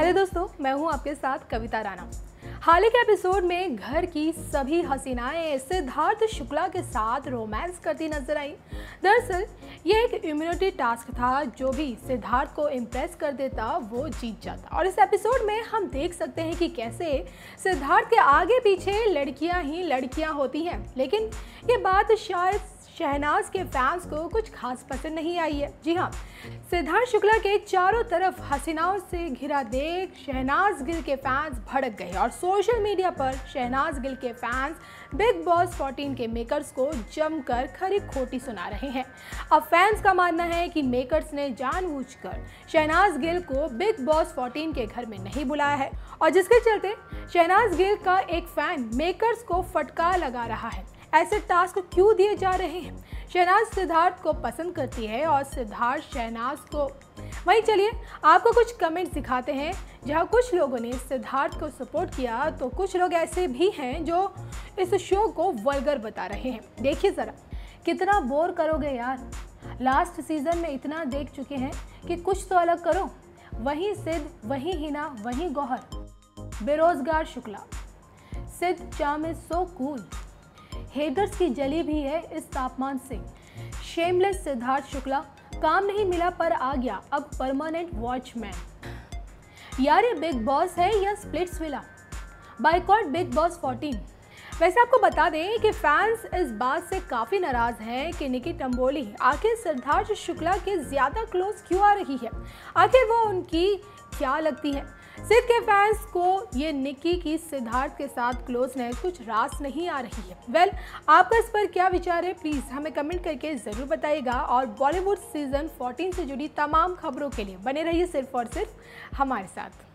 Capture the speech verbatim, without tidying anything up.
Hello दोस्तों, मैं हूं आपके साथ कविता राणा। हाल ही के एपिसोड में घर की सभी हसीनाएं सिद्धार्थ शुक्ला के साथ रोमांस करती नजर आई। दरअसल ये एक इम्यूनिटी टास्क था, जो भी सिद्धार्थ को इम्प्रेस कर देता वो जीत जाता। और इस एपिसोड में हम देख सकते हैं कि कैसे सिद्धार्थ के आगे पीछे लड़कियां ही लड़कियां होती हैं। लेकिन ये बात शायद शहनाज के फैंस को कुछ खास पसंद नहीं आई है। जी हाँ, सिद्धार्थ शुक्ला के चारों तरफ हसीनाओं से घिरा देख शहनाज गिल के फैंस भड़क गए और सोशल मीडिया पर शहनाज गिल के फैंस बिग बॉस चौदह के मेकर्स को जमकर खरी खोटी सुना रहे हैं। अब फैंस का मानना है कि मेकर्स ने जानबूझकर शहनाज गिल को बिग बॉस चौदह के घर में नहीं बुलाया है, और जिसके चलते शहनाज गिल का एक फैन मेकर्स को फटकार लगा रहा है। ऐसे टास्क क्यों दिए जा रहे हैं? शहनाज सिद्धार्थ को पसंद करती है और सिद्धार्थ शहनाज को। वहीं चलिए आपको कुछ कमेंट दिखाते हैं, जहां कुछ लोगों ने सिद्धार्थ को सपोर्ट किया तो कुछ लोग ऐसे भी हैं जो इस शो को वल्गर बता रहे हैं। देखिए जरा, कितना बोर करोगे यार, लास्ट सीजन में इतना देख चुके हैं कि कुछ तो अलग करो। वहीं सिद्ध, वहीं हिना, वहीं गौहर। बेरोजगार Shukla, Sid charm is so cool. Haters की जली भी है इस तापमान से। शेमलेस सिद्धार्थ शुक्ला, काम नहीं मिला पर आ गया अब परमानेंट वॉचमैन। यार ये बिग बॉस है या Splitsvilla? Boycott Bigg Boss चौदह। वैसे आपको बता दें कि फैंस इस बात से काफ़ी नाराज़ हैं कि निकी टंबोली आखिर सिद्धार्थ शुक्ला के ज़्यादा क्लोज क्यों आ रही है। आखिर वो उनकी क्या लगती है? सिद्ध के फैंस को ये निकी की सिद्धार्थ के साथ क्लोजनेस कुछ रास नहीं आ रही है। वेल well, आपका इस पर क्या विचार है, प्लीज़ हमें कमेंट करके ज़रूर बताइएगा। और बॉलीवुड सीजन चौदह से जुड़ी तमाम खबरों के लिए बने रहिए सिर्फ और सिर्फ हमारे साथ।